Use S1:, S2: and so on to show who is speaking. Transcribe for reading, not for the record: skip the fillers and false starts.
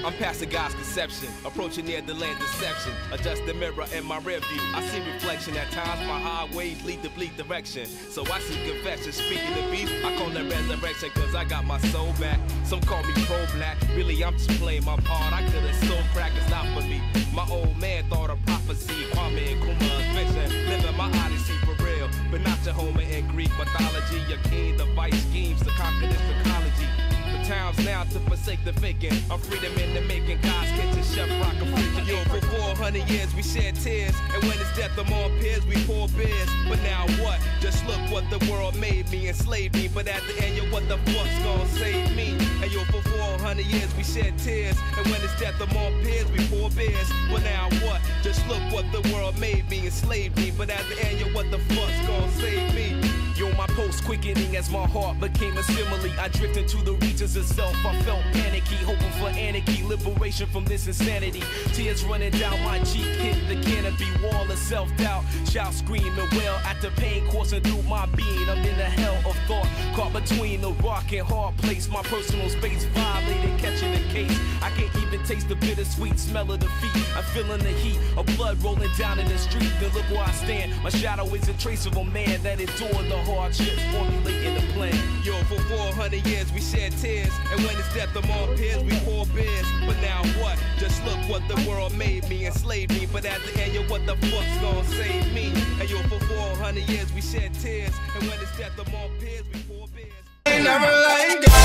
S1: I'm past the God's conception, approaching near the land deception. Adjust the mirror in my rear view. I see reflection at times, my highways lead to bleak direction. So I see confession, speaking of beef, I call that resurrection, cause I got my soul back. Some call me pro-black, really I'm just playing my part. I could've sold crack, it's not for me. My old man thought of prophecy, Kwame Nkrumah's vision. Living my odyssey for real, but not your Homer in Greek mythology. Your king, the vice schemes to conquer this ecology. The times now to forsake the faking. I'm freedom in the making. God's kitchen, chef rock a freaking. Yo, for 400 years we shed tears, and when it's death among peers we pour beers. But now what? Just look what the world made me, enslaved me. But at the end, yo, what the fuck's gonna save me? And yo, for 400 years we shed tears, and when it's death among peers we pour beers. But now what? Just look what the world made me, enslaved me. But at the end, yo, what the fuck's gonna save me? Yo, my pulse quickening as my heart became a simile. I drift into the regions of self. I felt panicky, hoping for anarchy, liberation from this insanity. Tears running down my cheek, hit the canopy, wall of self-doubt. Shout, scream, and wail at the pain coursing through my being. I'm in the hell of thought, caught between the rock and hard place. My personal space violated, catching the case. I can't even taste the bittersweet smell of defeat. I'm feeling the heat of blood rolling down in the street. Then look where I stand. My shadow is a trace of a man that endured the hardships, formulating the plan. Yo, for 400 years we shed tears, and when it's death among peers we pour beers. But now what? Just look what the world made me, enslaved me. But at the end, yo, what the fuck's gonna save me? And yo, for 400 years we shed tears, and when it's death among peers we pour beers. Ain't never like God.